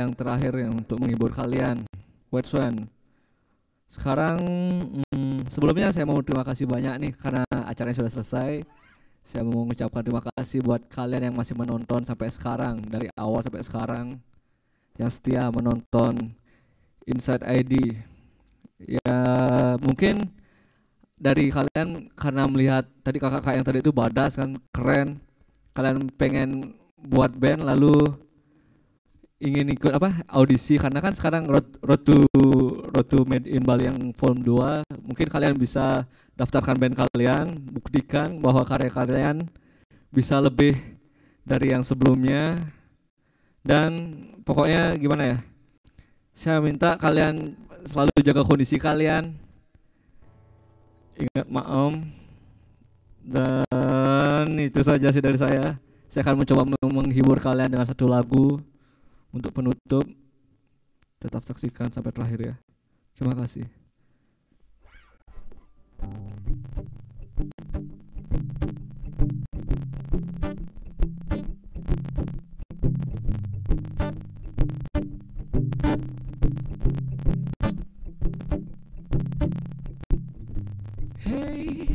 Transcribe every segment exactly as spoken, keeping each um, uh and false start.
yang terakhir yang untuk menghibur kalian. White Swan. Sekarang hmm, sebelumnya saya mau terima kasih banyak nih karena acaranya sudah selesai. Saya mau mengucapkan terima kasih buat kalian yang masih menonton sampai sekarang, dari awal sampai sekarang, yang setia menonton Inside I D. Ya mungkin dari kalian karena melihat tadi kakak-kakak yang tadi itu badas kan, keren, kalian pengen buat band lalu ingin ikut apa audisi, karena kan sekarang road, road to road to Made in Bali yang volume dua, mungkin kalian bisa daftarkan band kalian, buktikan bahwa karya kalian bisa lebih dari yang sebelumnya. Dan pokoknya gimana ya, saya minta kalian selalu jaga kondisi kalian, ingat maem, dan itu saja sih dari saya. Saya akan mencoba menghibur kalian dengan satu lagu untuk penutup. Tetap saksikan sampai terakhir ya. Terima kasih. Hey,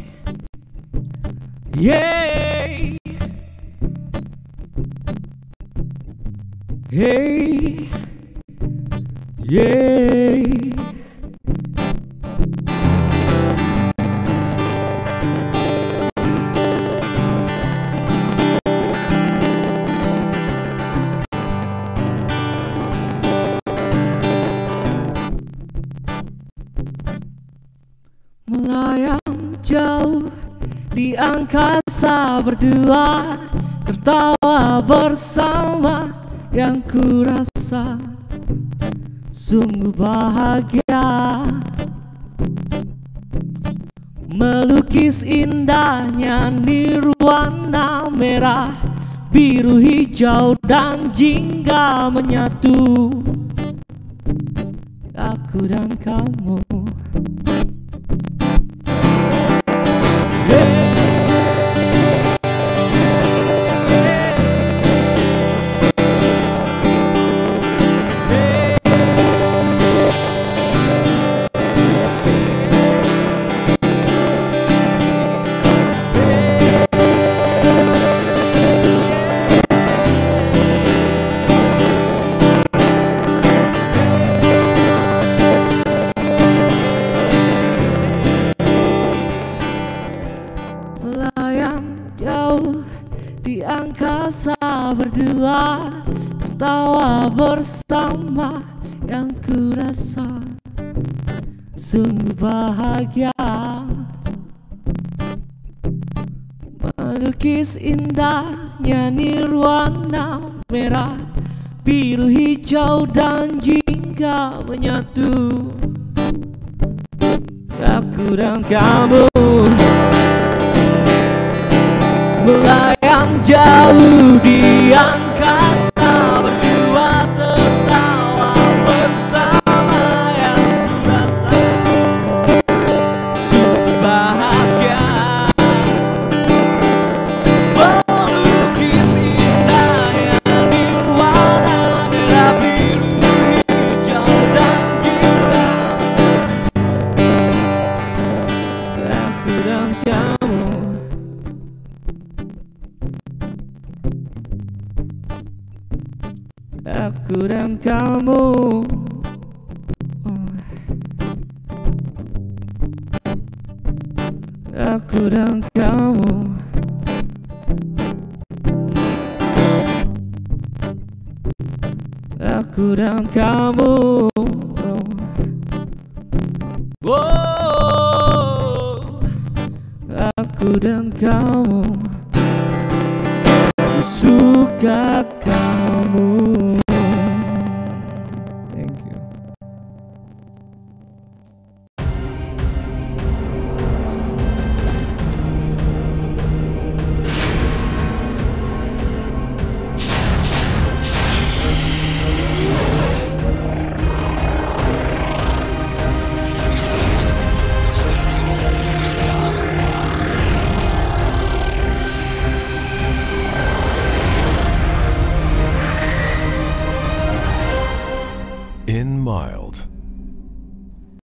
yeah. Hey, yeah. Melayang jauh di angkasa berdua, tertawa bersama, yang ku rasa sungguh bahagia. Melukis indahnya nirwana merah, biru, hijau, dan jingga menyatu, aku dan kamu. Hey. Angkasa berdua, tertawa bersama, yang ku rasa sungguh bahagia. Melukis indahnya nirwana merah, biru, hijau, dan jingga menyatu, aku dan kamu. Melayang jauh di angkasa berdua, tertawa bersama, yang rasa sungguh bahagia. Melukis indahnya nirwana merah, biru, hijau, dan jingga, aku dan kamu. Aku dan kamu, aku dan kamu, aku dan kamu. Oh, aku dan kamu, ku suka